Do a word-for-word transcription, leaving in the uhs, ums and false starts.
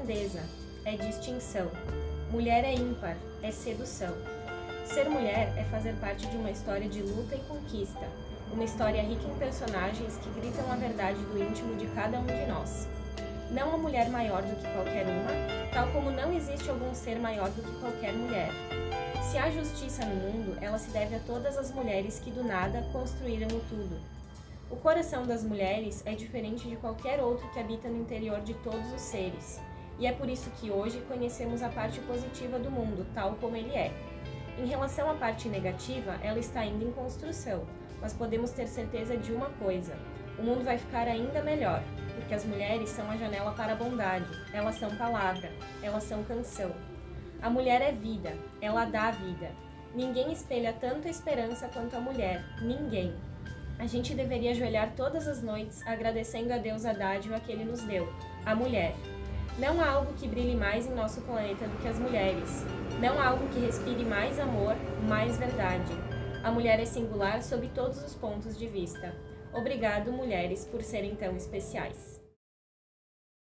grandeza, é distinção. Mulher é ímpar, é sedução. Ser mulher é fazer parte de uma história de luta e conquista, uma história rica em personagens que gritam a verdade do íntimo de cada um de nós. Não há mulher maior do que qualquer uma, tal como não existe algum ser maior do que qualquer mulher. Se há justiça no mundo, ela se deve a todas as mulheres que do nada construíram o tudo. O coração das mulheres é diferente de qualquer outro que habita no interior de todos os seres, e é por isso que hoje conhecemos a parte positiva do mundo, tal como ele é. Em relação à parte negativa, ela está ainda em construção, mas podemos ter certeza de uma coisa: o mundo vai ficar ainda melhor, porque as mulheres são a janela para a bondade, elas são palavra, elas são canção. A mulher é vida, ela dá a vida. Ninguém espelha tanta esperança quanto a mulher, ninguém. A gente deveria ajoelhar todas as noites agradecendo a Deus a dádiva que Ele nos deu, a mulher. Não há algo que brilhe mais em nosso planeta do que as mulheres. Não há algo que respire mais amor, mais verdade. A mulher é singular sob todos os pontos de vista. Obrigado, mulheres, por serem tão especiais.